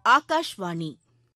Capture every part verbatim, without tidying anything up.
ஆகாஷ்வாணி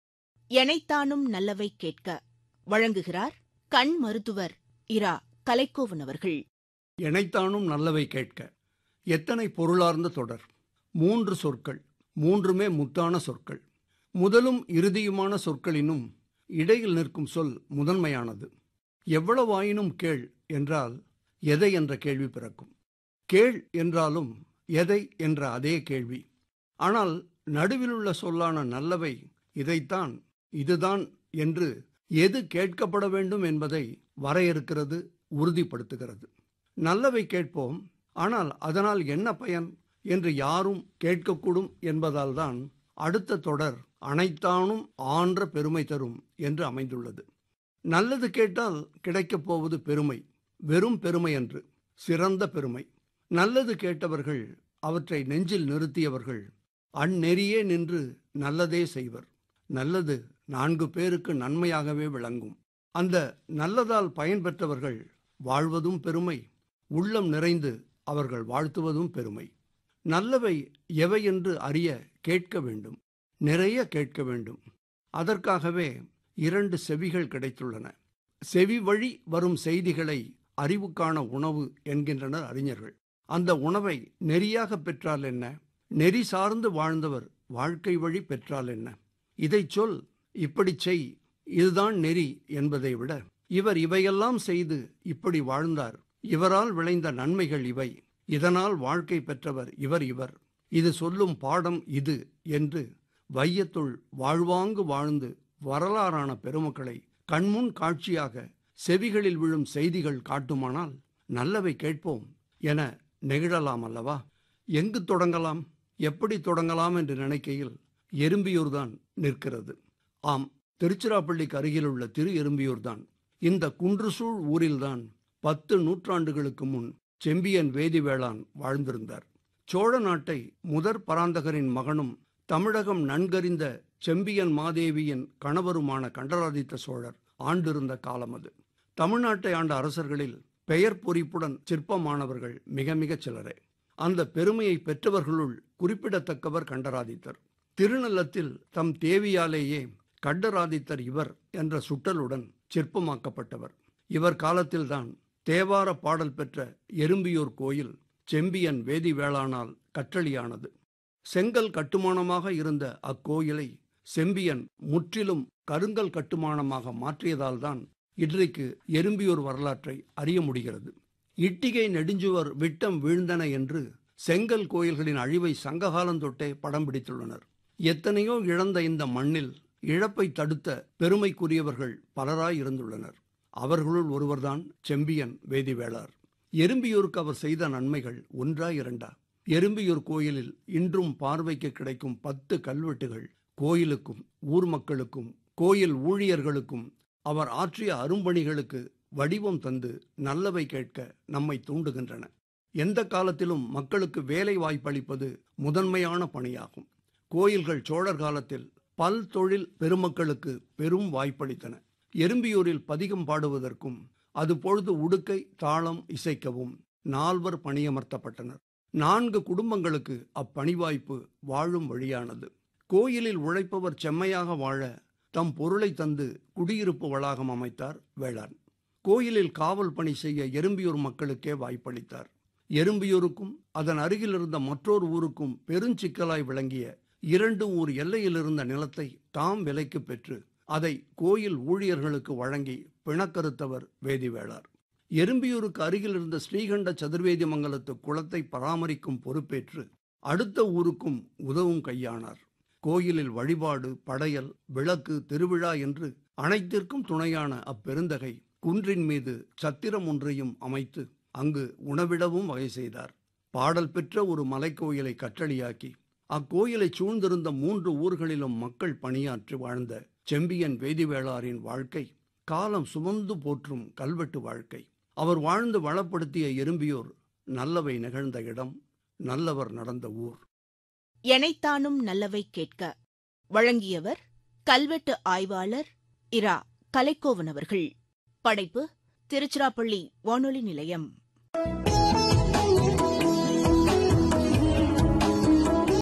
எனைத்தானும் நல்லவை கேட்க வழங்குகிறார் கண் மருத்துவர் இரா கலைக்கோவன் அவர்கள். எனைத்தானும் நல்லவை கேட்க. எத்தனை பொருளார்ந்த தொடர். மூன்று சொற்கள், மூன்றுமே முத்தான சொற்கள். முதலும் இறுதியுமான சொற்களினும் இடையில் நிற்கும் சொல் முதன்மையானது. எவ்வளவாயினும் கேள் என்றால் எதை என்ற கேள்வி பிறக்கும். கேள் என்றாலும் எதை என்ற அதே கேள்வி. ஆனால் நடுவிலுள்ள சொல்லான நல்லவை இதைத்தான், இதுதான் என்று எது கேட்கப்பட வேண்டும் என்பதை வரையறுக்கிறது, உறுதிப்படுத்துகிறது. நல்லவை கேட்போம், ஆனால் அதனால் என்ன பயன் என்று யாரும் கேட்கக்கூடும் என்பதால் தான் அடுத்த தொடர் அனைத்தானும் ஆன்ற பெருமை தரும் என்று அமைந்துள்ளது. நல்லது கேட்டால் கிடைக்கப் போவது பெருமை, வெறும் பெருமை அன்று, சிறந்த பெருமை. நல்லது கேட்டவர்கள், அவற்றை நெஞ்சில் நிறுத்தியவர்கள் அந்நெறியே நின்று நல்லதே செய்வர். நல்லது நான்கு பேருக்கு நன்மையாகவே விளங்கும். அந்த நல்லதால் பயன் பெற்றவர்கள் வாழ்வதும் பெருமை, உள்ளம் நிறைந்து அவர்கள் வாழ்த்துவதும் பெருமை. நல்லவை எவை என்று அறிய கேட்க வேண்டும், நிறைய கேட்க வேண்டும். அதற்காகவே இரண்டு செவிகள் கிடைத்துள்ளன. செவி வழி வரும் செய்திகளை அறிவுக்கான உணவு என்கின்றனர் அறிஞர்கள். அந்த உணவை நெறியாக பெற்றால் என்ன, நெறி சார்ந்து வாழ்ந்தவர் வாழ்க்கை வழி பெற்றால் என்ன? இதை சொல், இப்படி செய், இதுதான் நெறி என்பதை விட இவர் இவையெல்லாம் செய்து இப்படி வாழ்ந்தார், இவரால் விளைந்த நன்மைகள் இவை, இதனால் வாழ்க்கை பெற்றவர் இவர் இவர், இது சொல்லும் பாடம் இது என்று வையத்துள் வாழ்வாங்கு வாழ்ந்து வரலாறான பெருமக்களை கண்முன் காட்சியாக செவிகளில் விழும் செய்திகள் காட்டுமானால் நல்லவை கேட்போம் என நெகிழலாம் அல்லவா? எங்கு தொடங்கலாம், எப்படி தொடங்கலாம் என்று நினைக்கையில் எறும்பியூர்தான் நிற்கிறது. ஆம், திருச்சிராப்பள்ளிக்கு அருகிலுள்ள திரு எறும்பியூர்தான். இந்த குன்றுசூழ் ஊரில்தான் பத்து நூற்றாண்டுகளுக்கு முன் செம்பியன் வேதிவேளான் வாழ்ந்திருந்தார். சோழ நாட்டை முதற் பராந்தகரின் மகனும் தமிழகம் நன்கறிந்த செம்பியன் மாதேவியின் கணவருமான கண்டராதித்த சோழர் ஆண்டிருந்த காலம் அது. தமிழ்நாட்டை ஆண்ட அரசர்களில் பெயர் பொறிப்புடன் சிற்பமானவர்கள் மிக மிகச் சிலரே. அந்த பெருமையை பெற்றவர்களுள் குறிப்பிடத்தக்கவர் கண்டராதித்தர். திருநள்ளத்தில் தம் தேவியாலேயே கண்டராதித்தர் இவர் என்ற சுட்டலுடன் சிற்பமாக்கப்பட்டவர். இவர் காலத்தில்தான் தேவார பாடல் பெற்ற எறும்பியூர் கோயில் செம்பியன் வேதிவேளானால் கற்றளியானது. செங்கல் கட்டுமானமாக இருந்த அக்கோயிலை செம்பியன் முற்றிலும் கருங்கல் கட்டுமானமாக மாற்றியதால்தான் இன்றைக்கு எறும்பியூர் வரலாற்றை அறிய முடிகிறது. இட்டிகை நெடுஞ்சுவர் விட்டம் வீழ்ந்தன என்று செங்கல் கோயில்களின் அழிவை சங்ககாலந்தொட்டே படம் பிடித்துள்ளனர். எத்தனையோ இழந்த இந்த மண்ணில் இழப்பை தடுத்த பெருமைக்குரியவர்கள் பலராய் இருந்துள்ளனர். அவர்களுள் ஒருவர்தான் செம்பியன் வேதிவேளார். எறும்பியூருக்கு அவர் செய்த நன்மைகள் ஒன்றா இரண்டா? எறும்பியூர் கோயிலில் இன்றும் பார்வைக்கு கிடைக்கும் பத்து கல்வெட்டுகள் கோயிலுக்கும் ஊர் மக்களுக்கும் கோயில் ஊழியர்களுக்கும் அவர் ஆற்றிய அரும்பணிகளுக்கு வடிவம் தந்து நல்லவை கேட்க நம்மை தூண்டுகின்றன. எந்த காலத்திலும் மக்களுக்கு வேலை வாய்ப்பளிப்பது முதன்மையான பணியாகும். கோயில்கள் சோழர் காலத்தில் பல் தொழில் பெருமக்களுக்கு பெரும் வாய்ப்பளித்தன. எறும்பியூரில் பதிகம் பாடுவதற்கும் அதுபொழுது உடுக்கை தாளம் இசைக்கவும் நால்வர் பணியமர்த்தப்பட்டனர். நான்கு குடும்பங்களுக்கு அப்பணி வாய்ப்பு வாழும் வழியானது. கோயிலில் உழைப்பவர் செம்மையாக வாழ தம் பொருளை தந்து குடியிருப்பு வளாகம் அமைத்தார் வேளாண். கோயிலில் காவல் பணி செய்ய எறும்பியூர் மக்களுக்கே வாய்ப்பளித்தார். எறும்பியூருக்கும் அதன் அருகில் இருந்த மற்றொரு ஊருக்கும் பெருஞ்சிக்கலாய் விளங்கிய இரண்டு ஊர் எல்லையில் இருந்த நிலத்தை தாம் விலைக்கு பெற்று அதை கோயில் ஊழியர்களுக்கு வழங்கி பிணக்கறுத்தவர் வேதிவேளார். எறும்பியூருக்கு அருகில் இருந்த ஸ்ரீகண்ட சதுர்வேதி மங்கலத்து குளத்தை பராமரிக்கும் பொறுப்பேற்று அடுத்த ஊருக்கும் உதவும் கையானார். கோயிலில் வழிபாடு, படையல், விளக்கு, திருவிழா என்று அனைத்திற்கும் துணையான அப்பெருந்தகை குன்றின் மீது சத்திரம் ஒன்றையும் அமைத்து அங்கு உணவிடவும் வகை செய்தார். பாடல் பெற்ற ஒரு மலைக்கோயிலை கற்றளியாக்கி அக்கோயிலை சூழ்ந்திருந்த மூன்று ஊர்களிலும் மக்கள் பணியாற்றி வாழ்ந்த செம்பியன் வேதிவேளாரின் வாழ்க்கை காலம் சுமந்து போற்றும் கல்வெட்டு வாழ்க்கை. அவர் வாழ்ந்து வளப்படுத்திய எறும்பியூர் நல்லவை நிகழ்ந்த இடம், நல்லவர் நடந்த ஊர். எனைத்தானும் நல்லவை கேட்க வழங்கியவர் கல்வெட்டு ஆய்வாளர் இரா கலைக்கோவன் அவர்கள். படைப்பு திருச்சிராப்பள்ளி வானொலி நிலையம்.